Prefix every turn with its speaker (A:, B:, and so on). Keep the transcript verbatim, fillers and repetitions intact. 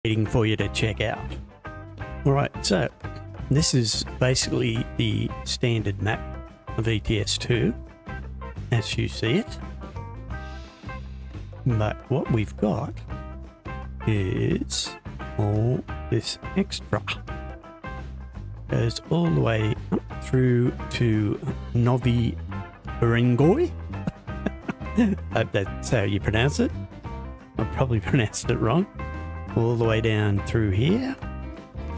A: waiting for you to check out. Alright, so this is basically the standard map of E T S two as you see it. But what we've got is all this extra. Goes all the way up through to Novi Urengoy. Hope that's how you pronounce it. I probably pronounced it wrong. All the way down through here.